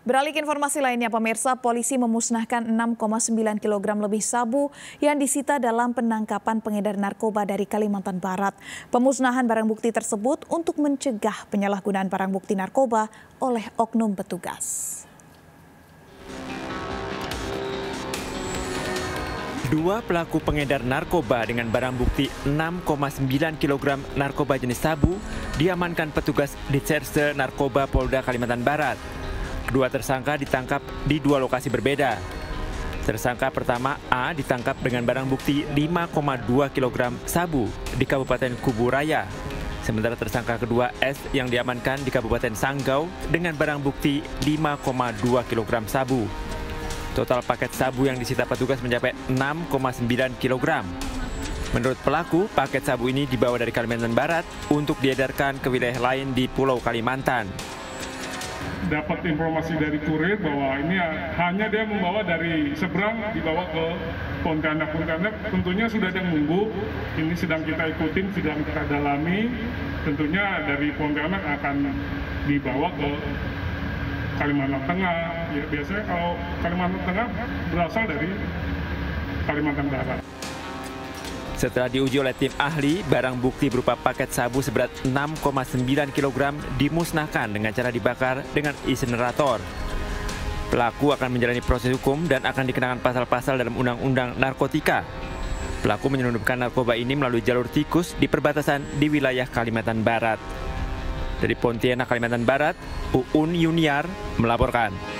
Beralih ke informasi lainnya, pemirsa, polisi memusnahkan 6,9 kg lebih sabu yang disita dalam penangkapan pengedar narkoba dari Kalimantan Barat. Pemusnahan barang bukti tersebut untuk mencegah penyalahgunaan barang bukti narkoba oleh oknum petugas. Dua pelaku pengedar narkoba dengan barang bukti 6,9 kg narkoba jenis sabu diamankan petugas Ditserse Narkoba Polda Kalimantan Barat. Kedua tersangka ditangkap di dua lokasi berbeda. Tersangka pertama A ditangkap dengan barang bukti 5,2 kg sabu di Kabupaten Kuburaya. Sementara tersangka kedua S yang diamankan di Kabupaten Sanggau dengan barang bukti 5,2 kg sabu. Total paket sabu yang disita petugas mencapai 6,9 kg. Menurut pelaku, paket sabu ini dibawa dari Kalimantan Barat untuk diedarkan ke wilayah lain di Pulau Kalimantan. Dapat informasi dari kurir bahwa ini hanya dia membawa dari seberang dibawa ke Pontianak. Tentunya sudah ada yang nunggu, ini sedang kita ikutin, sedang kita dalami. Tentunya dari Pontianak akan dibawa ke Kalimantan Tengah. Ya, biasanya kalau Kalimantan Tengah berasal dari Kalimantan Barat. Setelah diuji oleh tim ahli, barang bukti berupa paket sabu seberat 6,9 kg dimusnahkan dengan cara dibakar dengan insinerator. Pelaku akan menjalani proses hukum dan akan dikenakan pasal-pasal dalam Undang-Undang Narkotika. Pelaku menyelundupkan narkoba ini melalui jalur tikus di perbatasan di wilayah Kalimantan Barat. Dari Pontianak, Kalimantan Barat, Uun Yuniar melaporkan.